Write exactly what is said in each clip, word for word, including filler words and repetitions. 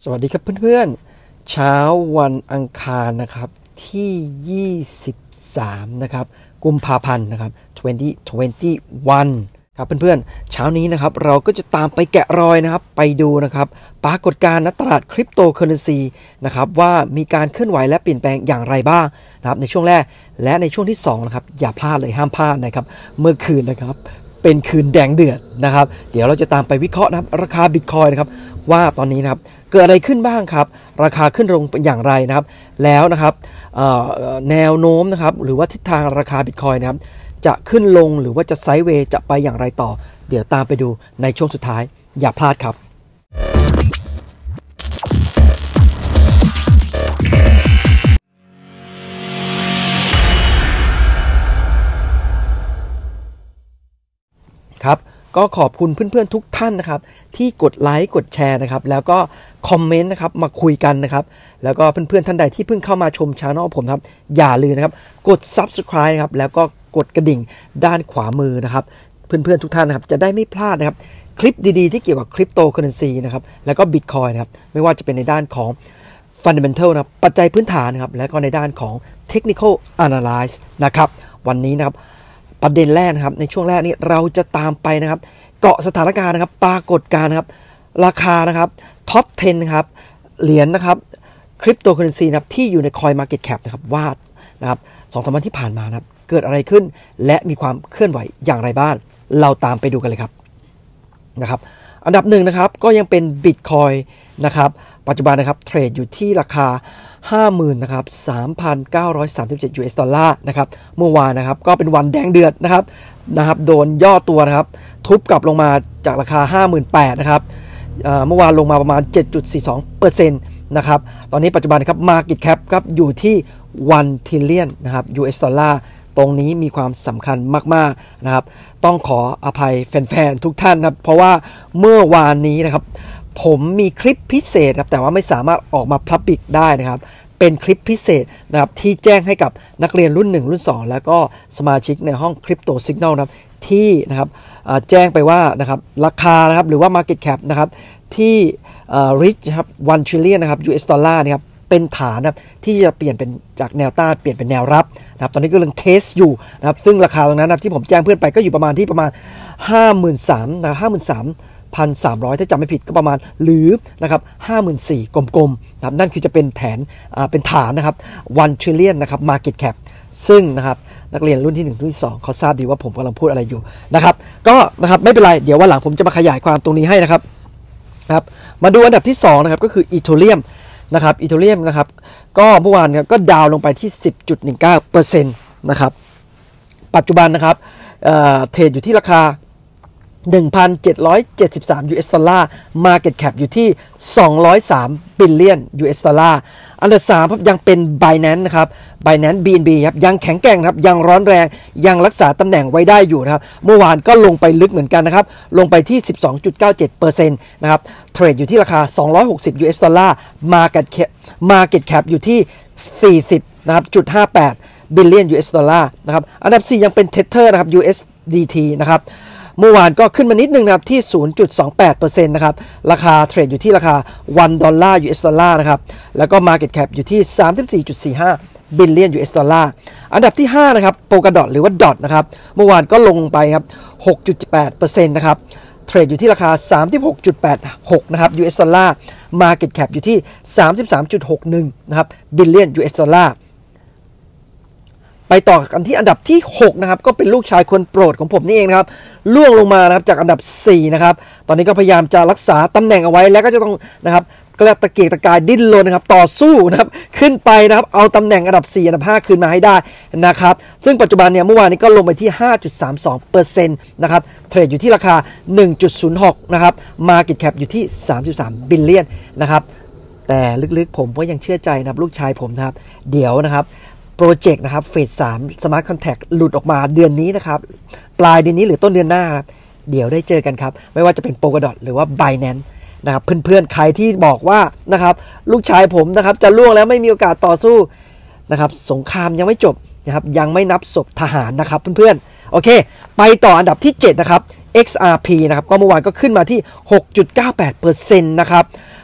สวัสดีครับเพื่อนๆเช้าวันอังคารนะครับที่ยี่สิบสามนะครับกุมภาพันธ์นะครับสองพันยี่สิบเอ็ดครับเพื่อนๆเช้านี้นะครับเราก็จะตามไปแกะรอยนะครับไปดูนะครับปรากฏการณ์ณตลาดคริปโตเคอเรนซีนะครับว่ามีการเคลื่อนไหวและเปลี่ยนแปลงอย่างไรบ้างนะครับในช่วงแรกและในช่วงที่สองนะครับอย่าพลาดเลยห้ามพลาดนะครับเมื่อคืนนะครับเป็นคืนแดงเดือดนะครับเดี๋ยวเราจะตามไปวิเคราะห์นะครับราคาบิตคอยน์นะครับว่าตอนนี้นะครับเกิดอะไรขึ้นบ้างครับราคาขึ้นลงเป็นอย่างไรนะครับแล้วนะครับแนวโน้มนะครับหรือว่าทิศทางราคาบิตคอยน์นะครับจะขึ้นลงหรือว่าจะไซด์เวย์จะไปอย่างไรต่อเดี๋ยวตามไปดูในช่วงสุดท้ายอย่าพลาดครับครับก็ขอบคุณเพื่อนๆทุกท่านนะครับที่กดไลค์กดแชร์นะครับแล้วก็คอมเมนต์นะครับมาคุยกันนะครับแล้วก็เพื่อนๆท่านใดที่เพิ่งเข้ามาชมช anel ผมครับอย่าลืมนะครับกด ซับสไครบ์ นะครับแล้วก็กดกระดิ่งด้านขวามือนะครับเพื่อนๆทุกท่านนะครับจะได้ไม่พลาดนะครับคลิปดีๆที่เกี่ยวกับคริปโตเคอเรนซีนะครับแล้วก็บิตคอยน์นะครับไม่ว่าจะเป็นในด้านของ Fundamental นะครับปัจจัยพื้นฐานนะครับและก็ในด้านของ Technical Analysis นะครับวันนี้นะครับประเด็นแรกนะครับในช่วงแรกนี้เราจะตามไปนะครับเกาะสถานการณ์นะครับปรากฏการณ์นะครับราคานะครับท็อปสิบนะครับเหรียญนะครับคริปโตเคอเรนซีนะครับที่อยู่ใน CoinMarketCap นะครับว่านะครับสองสามวันที่ผ่านมานะครับเกิดอะไรขึ้นและมีความเคลื่อนไหวอย่างไรบ้างเราตามไปดูกันเลยครับนะครับอันดับหนึ่งนะครับก็ยังเป็น Bitcoin นะครับปัจจุบันนะครับเทรดอยู่ที่ราคาห้าหมื่นนะครับ สามพันเก้าร้อยสามสิบเจ็ด ยู เอส ดอลลาร์นะครับเมื่อวานนะครับก็เป็นวันแดงเดือดนะครับนะครับโดนย่อตัวนะครับทุบกลับลงมาจากราคา ห้าหมื่นแปดพัน นะครับเมื่อวานลงมาประมาณ เจ็ดจุดสี่สองเปอร์เซ็นต์ นะครับตอนนี้ปัจจุบันครับ Market Cap ครับอยู่ที่หนึ่ง trillion นะครับ ยู เอส ดอลลาร์ตรงนี้มีความสำคัญมากๆนะครับต้องขออภัยแฟนๆทุกท่านนะครับเพราะว่าเมื่อวานนี้นะครับผมมีคลิปพิเศษครับแต่ว่าไม่สามารถออกมาพับบิกได้นะครับเป็นคลิปพิเศษนะครับที่แจ้งให้กับนักเรียนรุ่นหนึ่งรุ่นสองแล้วก็สมาชิกในห้อง Crypto Signal นะครับที่นะครับแจ้งไปว่านะครับราคานะครับหรือว่า Market Cap นะครับที่ reach ครับหนึ่ง trillion นะครับ ยู เอส ดอลลาร์นะครับเป็นฐานนะครับที่จะเปลี่ยนเป็นจากแนวต้านเปลี่ยนเป็นแนวรับนะครับตอนนี้ก็กำลังเทสอยู่นะครับซึ่งราคาตรงนั้นนะที่ผมแจ้งเพื่อนไปก็อยู่ประมาณที่ประมาณ ห้าหมื่นสามพัน นะ ห้าหมื่นสามพันสามร้อย ถ้าจำไม่ผิดก็ประมาณหรือนะครับ ห้าหมื่นสี่พัน กลมๆนะครับนั่นคือจะเป็นแผนอ่าเป็นฐานนะครับหนึ่ง trillion นะครับ Market Cap ซึ่งนะครับนักเรียนรุ่นที่หนึ่งรุ่นที่สองเขาทราบดีว่าผมกำลังพูดอะไรอยู่นะครับก็นะครับไม่เป็นไรเดี๋ยววันหลังผมจะมาขยายความตรงนี้ให้นะครับครับมาดูอันดับที่สองนะครับก็คือ Ethereum นะครับ Ethereum นะครับก็เมื่อวานครับก็ดาวลงไปที่ สิบจุดหนึ่งเก้าเปอร์เซ็นต์ นะครับปัจจุบันนะครับเอ่อเทรดอยู่ที่ราคาหนึ่งพันเจ็ดร้อยเจ็ดสิบสาม ยู เอส ดอลลาร์ Market Cap อยู่ที่สองร้อยสาม billion ยู เอส ดอลลาร์อันดับสามครับยังเป็น Binance นะครับ Binance บี เอ็น บี ครับยังแข็งแกร่งครับยังร้อนแรงยังรักษาตำแหน่งไว้ได้อยู่นะครับเมื่อวานก็ลงไปลึกเหมือนกันนะครับลงไปที่ สิบสองจุดเก้าเจ็ดเปอร์เซ็นต์ นะครับเทรดอยู่ที่ราคาสองร้อยหกสิบ ยู เอส ดอลลาร์ Market Cap Market Cap อยู่ที่สี่สิบนะครับจุดห้าแปด billion ยู เอส ดอลลาร์นะครับอันดับสี่ยังเป็น Tether นะครับ ยู เอส ดี ที นะครับเมื่อวานก็ขึ้นมานิดนึงนะครับที่ ศูนย์จุดสองแปดเปอร์เซ็นต์ นะครับราคาเทรดอยู่ที่ราคาหนึ่งดอลลาร์ ยู เอส ดอลลาร์นะครับแล้วก็ Market Cap อยู่ที่ สามสิบสี่จุดสี่ห้า billion ยู เอส ดอลลาร์อันดับที่ห้านะครับ Polkadot หรือว่า ดอท นะครับเมื่อวานก็ลงไปครับ หกจุดแปดเปอร์เซ็นต์ นะครับเทรดอยู่ที่ราคา สามสิบหกจุดแปดหก นะครับ ยู เอส ดอลลาร์ Market Cap อยู่ที่ สามสิบสามจุดหกหนึ่ง นะครับ billion ยู เอส ดอลลาร์ไปต่อกันที่อันดับที่หกนะครับก็เป็นลูกชายคนโปรดของผมนี่เองนะครับล่วงลงมานะครับจากอันดับสี่นะครับตอนนี้ก็พยายามจะรักษาตำแหน่งเอาไว้แล้วก็จะต้องนะครับกระตะเกียกตะกายดิ้นรนนะครับต่อสู้นะครับขึ้นไปนะครับเอาตำแหน่งอันดับสี่อันดับห้าคืนมาให้ได้นะครับซึ่งปัจจุบันเนี่ยเมื่อวานนี้ก็ลงไปที่ ห้าจุดสามสองเปอร์เซ็นต์ นะครับเทรดอยู่ที่ราคา หนึ่งจุดศูนย์หก นะครับ Market Cap อยู่ที่สามสิบสาม billion นะครับแต่ลึกๆผมก็ยังเชื่อใจนะครับลูกชายผมนะครับเดี๋ยวนะครับโปรเจกต์นะครับเฟสสาม Smart Contract หลุดออกมาเดือนนี้นะครับปลายเดือนนี้หรือต้นเดือนหน้าครับเดี๋ยวได้เจอกันครับไม่ว่าจะเป็น Polkadot หรือว่า Binance นะครับเพื่อนๆใครที่บอกว่านะครับลูกชายผมนะครับจะล่วงแล้วไม่มีโอกาสต่อสู้นะครับสงครามยังไม่จบนะครับยังไม่นับศพทหารนะครับเพื่อนๆโอเคไปต่ออันดับที่เจ็ดนะครับ เอ็กซ์ อาร์ พี นะครับก็เมื่อวานก็ขึ้นมาที่ หกจุดเก้าแปดเปอร์เซ็นต์ นะครับ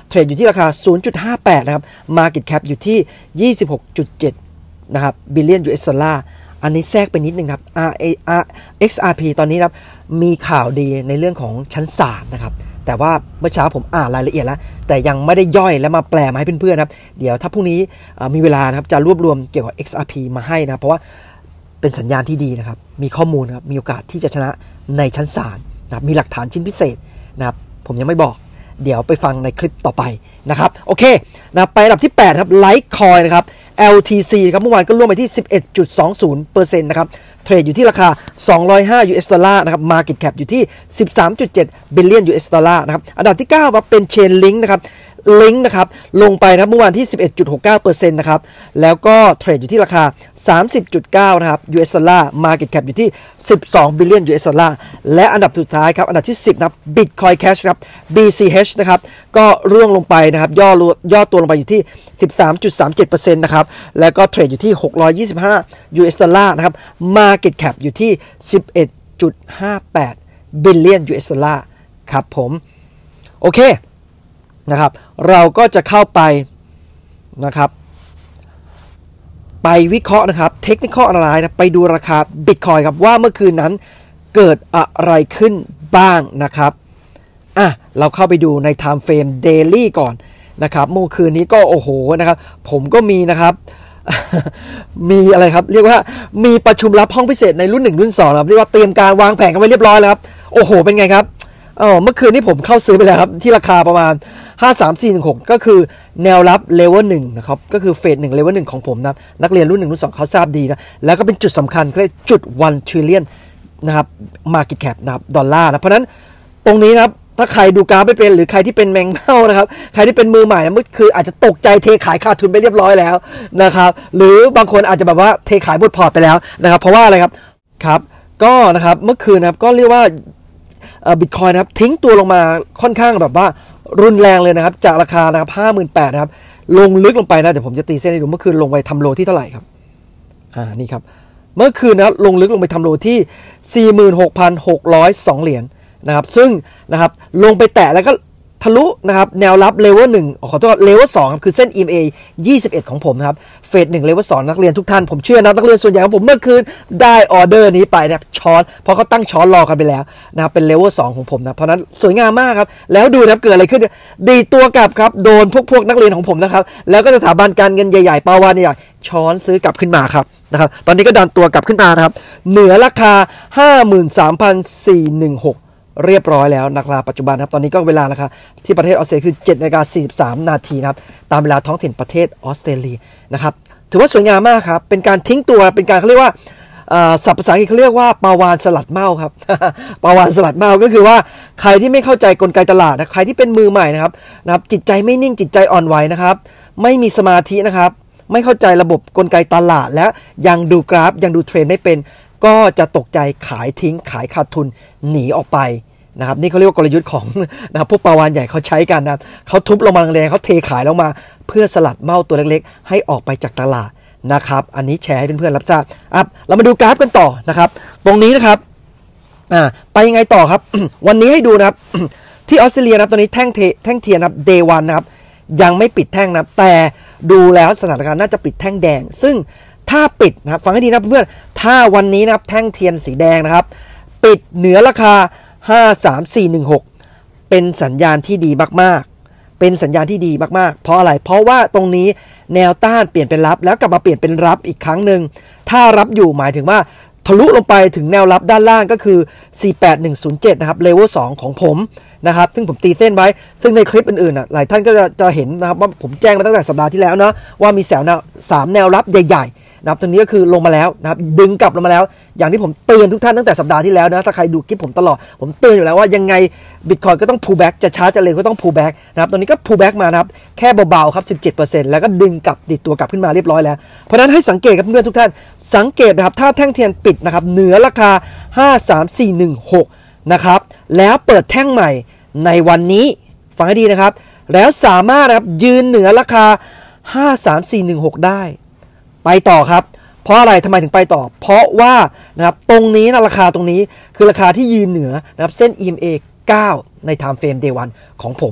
เทรดอยู่ที่ราคา ศูนย์จุดห้าแปด นะครับ Market Cap อยู่ที่ ยี่สิบหกจุดเจ็ด นะครับ Billion ยู เอส ดอลลาร์อันนี้แทรกไปนิดนึงครับ อาร์ เอ เอ็กซ์ อาร์ พี ตอนนี้นะครับมีข่าวดีในเรื่องของชั้นศาลนะครับแต่ว่าเมื่อเช้าผมอ่านรายละเอียดแล้วแต่ยังไม่ได้ย่อยและมาแปลมาให้เพื่อนๆนะครับเดี๋ยวถ้าพรุ่งนี้มีเวลานะครับจะรวบรวมเกี่ยวกับ เอ็กซ์ อาร์ พี มาให้นะเพราะว่าเป็นสัญญาณที่ดีนะครับมีข้อมูลนะครับมีโอกาสที่จะชนะในชั้นศาลนะครับมีหลักฐานชิ้นพิเศษนะครับผมยังไม่บอกเดี๋ยวไปฟังในคลิปต่อไปนะครับโอเคนะไปอันดับที่แปดครับ Litecoin นะครับ แอล ที ซี ครับเมื่อวานก็ร่วงไปที่ สิบเอ็ดจุดสองศูนย์เปอร์เซ็นต์ นะครับเทรดอยู่ที่ราคาสองร้อยห้า ยู เอส ดอลลาร์นะครับ Market Cap อยู่ที่ สิบสามจุดเจ็ด Billion ยู เอส ดอลลาร์นะครับอันดับที่เก้าครับเป็น Chainlink นะครับลิงก์นะครับลงไปนะครับเมื่อวานที่ สิบเอ็ดจุดหกเก้าเปอร์เซ็นต์ นะครับแล้วก็เทรดอยู่ที่ราคา สามสิบจุดเก้า นะครับ ยู เอส ดอลลาร์ Market Cap อยู่ที่ สิบสอง Billion ยู เอส ดอลลาร์และอันดับสุดท้ายครับอันดับที่สิบนะครับ Bitcoin Cash ครับ บี ซี เอช นะครับก็ร่วงลงไปนะครับย่อย่อตัวลงไปอยู่ที่ สิบสามจุดสามเจ็ดเปอร์เซ็นต์ นะครับแล้วก็เทรดอยู่ที่หกร้อยยี่สิบห้า ยู เอส ดอลลาร์นะครับ Market Cap อยู่ที่ สิบเอ็ดจุดห้าแปด Billion ยู เอส ดอลลาร์ครับผมโอเคนะครับเราก็จะเข้าไปนะครับไปวิเคราะห์นะครับเทคนิคอลอะไรนะไปดูราคา Bitcoin ครับว่าเมื่อคืนนั้นเกิดอะไรขึ้นบ้างนะครับอ่ะเราเข้าไปดูใน Time Frame Daily ก่อนนะครับเมื่อคืนนี้ก็โอ้โหนะครับผมก็มีนะครับ มีอะไรครับเรียกว่ามีประชุมลับห้องพิเศษในรุ่นหนึ่งรุ่นสองครับเรียกว่าเตรียมการวางแผนกันไว้เรียบร้อยแล้วครับโอ้โหเป็นไงครับอ๋อเมื่อคืนนี้ผมเข้าซื้อไปแล้วครับที่ราคาประมาณห้า สาม สี่ หนึ่ง หกก็คือแนวรับเลเวลหนึ่งนะครับก็คือเฟสหนึ่งเลเวลหนึ่งของผมนะนักเรียนรุ่นหนึ่งรุ่นสองเขาทราบดีนะแล้วก็เป็นจุดสำคัญคือจุดone trillionนะครับ market cap นะครับดอลลาร์นะเพราะนั้นตรงนี้นะครับถ้าใครดูกราฟไม่เป็นหรือใครที่เป็นแมงเม่านะครับใครที่เป็นมือใหม่นะเมื่อคืออาจจะตกใจเทขายขาดทุนไปเรียบร้อยแล้วนะครับหรือบางคนอาจจะแบบว่าเทขายหมดพอร์ตไปแล้วนะครับเพราะว่าอะไรครับครับก็นะครับเมื่อคืนนะครับก็เรียกว่าบิตคอยน์นะครับทิ้งตัวลงมาค่อนข้างแบบว่ารุนแรงเลยนะครับจากราคานะครับ ห้าหมื่นแปดพัน นะครับลงลึกลงไปนะเดี๋ยวผมจะตีเส้นให้ดูเมื่อคืนลงไปทำโลที่เท่าไหร่ครับอ่านี่ครับเมื่อคืนนะครับลงลึกลงไปทำโลที่ สี่หมื่นหกพันหกร้อยสอง เหรียญนะครับซึ่งนะครับลงไปแตะแล้วก็ทะลุนะครับแนวรับเลเวลหนึ่งขอโทษเลเวลสองครับคือเส้น อี เอ็ม เอ ยี่สิบเอ็ดของผมนะครับเฟสหนึ่งเลเวลสองนักเรียนทุกท่านผมเชื่อนะนักเรียนส่วนใหญ่ของผมเมื่อคืนได้ออเดอร์นี้ไปนะครับช้อนเพราะเขาตั้งช้อนรอกันไปแล้วนะครับเป็นเลเวลสองของผมนะเพราะนั้นสวยงามมากครับแล้วดูนะครับเกิดอะไรขึ้นดีตัวกลับครับโดนพวกพวกนักเรียนของผมนะครับแล้วก็สถาบันการเงินใหญ่ๆปาวานใหญ่ๆช้อนซื้อกลับขึ้นมาครับนะครับตอนนี้ก็ดันตัวกลับขึ้นมานะครับเหนือราคา ห้าหมื่นสามพันสี่ร้อยสิบหกเรียบร้อยแล้วนะครับปัจจุบันครับตอนนี้ก็เวลานะคะที่ประเทศออสเตรเลียคือ เจ็ดนาฬิกาสี่สิบสาม นาทีนะครับตามเวลาท้องถิ่นประเทศออสเตรเลียนะครับถือว่าสวยงามมากครับเป็นการทิ้งตัวเป็นการเขาเรียกว่าศัพท์ภาษาอังกฤษเขาเรียกว่าปาวานสลัดเมาครับ ปาวานสลัดเมาก็คือว่าใครที่ไม่เข้าใจกลไกตลาดนะใครที่เป็นมือใหม่นะครับนะครับจิตใจไม่นิ่งจิตใจอ่อนไหวนะครับไม่มีสมาธินะครับไม่เข้าใจระบบกลไกตลาดและยังดูกราฟยังดูเทรนไม่เป็นก็จะตกใจขายทิ้งขายขาดทุนหนีออกไปนะครับนี่เขาเรียกว่ากลยุทธ์ของนะครับพวกปาวานใหญ่เขาใช้กันนะเขาทุบลงมาแรงเขาเทขายลงมาเพื่อสลัดเมาตัวเล็กๆให้ออกไปจากตลาดนะครับอันนี้แชร์ให้เพื่อนๆรับทราบอ่ะเรามาดูกราฟกันต่อนะครับตรงนี้นะครับอ่าไปยังไงต่อครับ วันนี้ให้ดูนะครับ ที่ออสเตรเลียนะครับตอนนี้แท่งเทแท่งเทียนนะครับ day วันนะครับยังไม่ปิดแท่งนะแต่ดูแล้วสถานการณ์น่าจะปิดแท่งแดงซึ่งถ้าปิดนะครับฟังให้ดีนะเพื่อนๆถ้าวันนี้นะครับแท่งเทียนสีแดงนะครับปิดเหนือราคาห้า สาม สี่ หนึ่ง หกเป็นสัญญาณที่ดีมากๆเป็นสัญญาณที่ดีมากๆเพราะอะไรเพราะว่าตรงนี้แนวต้านเปลี่ยนเป็นรับแล้วกลับมาเปลี่ยนเป็นรับอีกครั้งหนึ่งถ้ารับอยู่หมายถึงว่าทะลุลงไปถึงแนวรับด้านล่างก็คือ สี่แปดหนึ่งศูนย์เจ็ด นะครับเลเวลสองของผมนะครับซึ่งผมตีเส้นไว้ซึ่งในคลิปอื่นๆอ่ะหลายท่านก็จะจะเห็นนะครับว่าผมแจ้งมาตั้งแต่สัปดาห์ที่แล้วนะว่ามีแสวแนวสามแนวรับใหญ่ๆนะครับตรงนี้ก็คือลงมาแล้วนะครับดึงกลับลงมาแล้วอย่างที่ผมเตือนทุกท่านตั้งแต่สัปดาห์ที่แล้วนะถ้าใครดูคลิปผมตลอดผมเตือนอยู่แล้วว่ายังไง Bitcoin ก็ต้อง pull back จะช้าจะเร็วก็ต้อง pull back นะครับตอนนี้ก็ pull back มานะครับแค่เบาๆครับ สิบเจ็ดเปอร์เซ็นต์ แล้วก็ดึงกลับดิดตัวกลับขึ้นมาเรียบร้อยแล้วเพราะนั้นให้สังเกตครับเพื่อนทุกท่านสังเกตนะครับถ้าแท่งเทียนปิดนะครับเหนือราคาห้า สาม สี่ หนึ่ง หกนะครับแล้วเปิดแท่งใหม่ในวันนี้ฟังให้ดีนะครับแล้วสามารถนะครับยืนเหนือราคาห้า สาม สี่ หนึ่ง หกได้ไปต่อครับเพราะอะไรทำไมถึงไปต่อเพราะว่านะครับตรงนี้นะราคาตรงนี้คือราคาที่ยืนเหนือนะครับเส้น อี เอ็ม เอ เก้าใน Time Frame Day วันของผม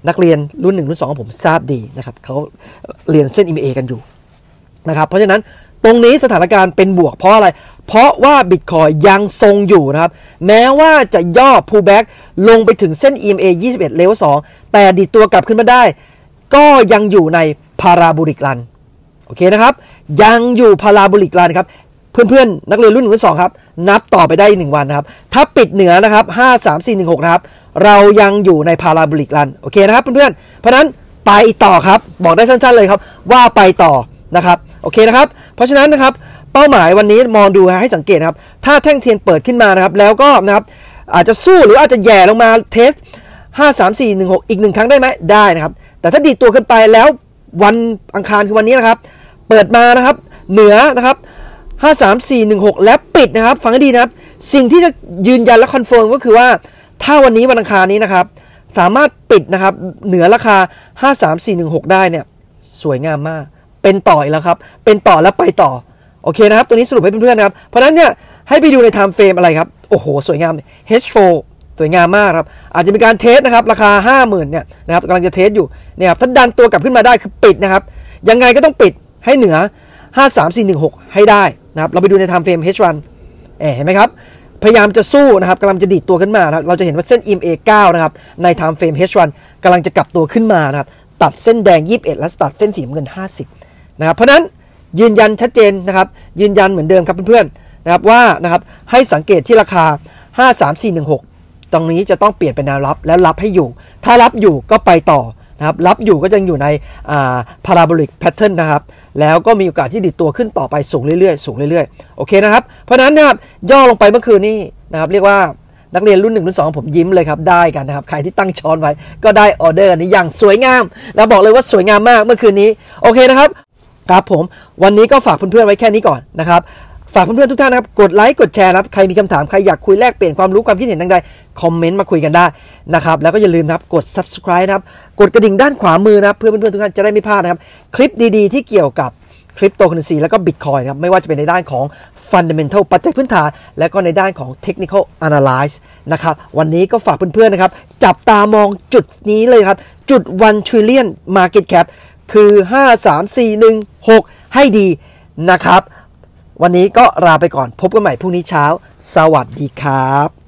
นักเรียนรุ่นหนึ่งรุ่นสองของผมทราบดีนะครับเขาเรียนเส้น อี เอ็ม เอ กันอยู่นะครับเพราะฉะนั้นตรงนี้สถานการณ์เป็นบวกเพราะอะไรเพราะว่า Bitcoin ยังทรงอยู่นะครับแม้ว่าจะย่อ pullback ลงไปถึงเส้น อี เอ็ม เอ ยี่สิบเอ็ด level สองแต่ดิดตัวกลับขึ้นมาได้ก็ยังอยู่ใน parabolic run โอเคนะครับยังอยู่ parabolic run ครับเพื่อนๆนักเรียนรุ่นหนึ่งรุ่นสองครับนับต่อไปได้อีกหนึ่งวันนะครับถ้าปิดเหนือนะครับห้า สาม สี่ หนึ่ง หกนะครับเรายังอยู่ใน parabolic run โอเคนะครับเพื่อนๆเพราะนั้นไปต่อครับบอกได้สั้นๆเลยครับว่าไปต่อนะครับโอเคนะครับเพราะฉะนั้นนะครับเป้าหมายวันนี้มองดูให้สังเกตนะครับถ้าแท่งเทียนเปิดขึ้นมานะครับแล้วก็นะครับอาจจะสู้หรืออาจจะแย่ลงมาเทสห้า สาม สี่ หนึ่ง หกอีกหนึ่งครั้งได้ไหมได้นะครับแต่ถ้าดีดตัวขึ้นไปแล้ววันอังคารคือวันนี้นะครับเปิดมานะครับเหนือนะครับห้า สาม สี่ หนึ่ง หกและปิดนะครับฟังให้ดีนะครับสิ่งที่จะยืนยันและคอนเฟิร์มก็คือว่าถ้าวันนี้วันอังคารนี้นะครับสามารถปิดนะครับเหนือราคาห้า สาม สี่ หนึ่ง หกได้เนี่ยสวยงามมากเป็นต่ออีกแล้วครับเป็นต่อแล้วไปต่อโอเคนะครับตัวนี้สรุปให้เพื่อนๆนะครับเพราะฉะนั้นเนี่ยให้ไปดูใน time frame อะไรครับโอ้โหสวยงาม เอช โฟร์ สวยงามมากครับอาจจะมีการเทสนะครับราคา ห้าหมื่น เนี่ยนะครับกำลังจะเทสอยู่เนี่ยครับถ้าดันตัวกลับขึ้นมาได้คือปิดนะครับยังไงก็ต้องปิดให้เหนือห้า สาม สี่ หนึ่ง หกให้ได้นะครับเราไปดูใน time frame เอช วัน เอ๊ะเห็นไหมครับพยายามจะสู้นะครับกำลังจะดีดตัวขึ้นมานะครับเราจะเห็นว่าเส้น อี เอ็ม เอ เก้านะครับใน time frame เอช วัน กำลังจะกลับตัวขึ้นมานะครับตัดเส้นแดงยี่สิบเอ็ดและตัดเส้นสีน้ำเงินห้าสิบนะครับเพราะนั้นยืนยันชัดเจนนะครับยืนยันเหมือนเดิมครับเพื่อนๆนะครับว่านะครับให้สังเกตที่ราคาห้า สาม สี่ หนึ่ง หกตรงนี้จะต้องเปลี่ยนเป็นแนวรับแล้วรับให้อยู่ถ้ารับอยู่ก็ไปต่อนะครับรับอยู่ก็ยังอยู่ในอ่า parabolic pattern นะครับแล้วก็มีโอกาสที่ดิดตัวขึ้นต่อไปสูงเรื่อยๆสูงเรื่อยๆโอเคนะครับเพราะฉะนั้นนะครับย่อลงไปเมื่อคืนนี้นะครับเรียกว่านักเรียนรุ่นหนึ่งรุ่นสองผมยิ้มเลยครับได้กันนะครับใครที่ตั้งช้อนไว้ก็ได้ออเดอร์อันนี้อย่างสวยงามแล้วบอกเลยว่าสวยงามมากเมื่อคืนนี้โอเคนะครับครับผมวันนี้ก็ฝากเพื่อนๆไว้แค่นี้ก่อนนะครับฝากเพื่อนๆทุกท่านนะครับกดไลค์กดแชร์นะครับใครมีคำถามใครอยากคุยแลกเปลี่ยนความรู้ความคิดเห็นทางใดคอมเมนต์มาคุยกันได้นะครับแล้วก็อย่าลืมนะครับกด subscribe นะครับกดกระดิ่งด้านขวามือนะครับเพื่อเพื่อนๆทุกท่านจะได้ไม่พลาดนะครับคลิปดีๆที่เกี่ยวกับคริปโตเคอเรนซีแล้วก็ Bitcoin นะครับไม่ว่าจะเป็นในด้านของ Fundamental ปัจจัยพื้นฐานและก็ในด้านของ Technical Analyze นะครับวันนี้ก็ฝากเพื่อนๆนะครับจับตามองจุดนี้เลยครับจุดone ทริลเลียน Market Cap คือห้า สาม สี่ หนึ่ง หกให้ดีนะครับวันนี้ก็ลาไปก่อนพบกันใหม่พรุ่งนี้เช้าสวัสดีครับ